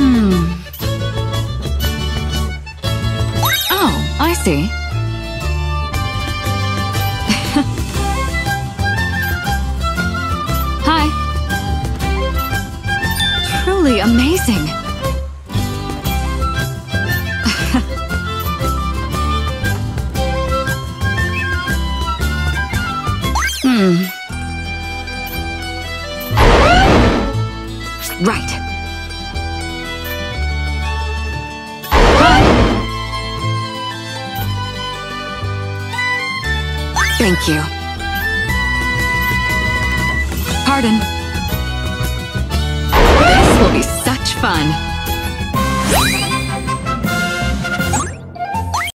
Oh, I see. Hi. Truly amazing. Right. Hi. Thank you. Pardon. This will be such fun.